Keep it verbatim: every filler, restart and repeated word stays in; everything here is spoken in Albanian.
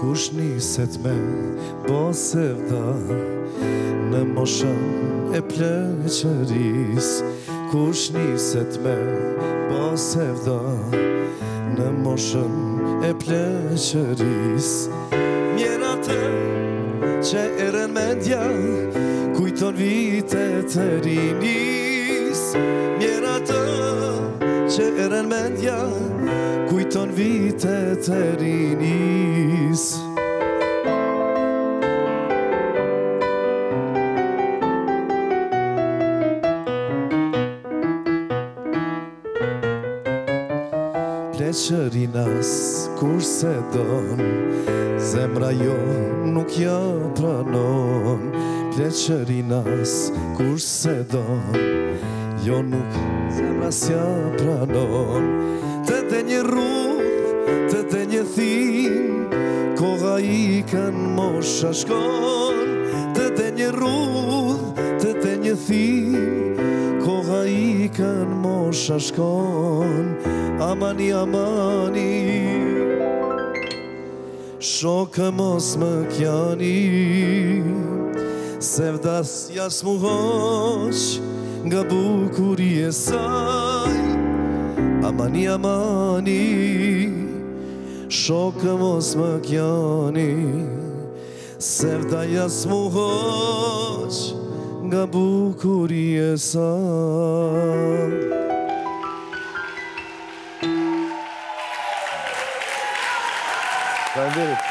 Kush niset me bo sevda në moshën e pleqëris Kush niset me bo sevda në moshën e pleqëris Mjera të që erën mendja kujton vitet e rinis Mjera të që erën mendja kujton vitet e rinis Pleqërinas kur se don Zemra jo nuk ja pranon Pleqërinas kur se don Jo nuk zemra s'ja pranon Të të një rrugë, të të një thim Koha i kanë mosha shkon Të të një rrugë, të të një thim Koha i kanë mosha shkon Amani, amani Shokë mos më kjani Sevdas jas mu hoq Nga bukuri e saj Amani, amani Shokë mos më kjani Sevda jas mu hoq Nga bukuri e saj Faleminderit.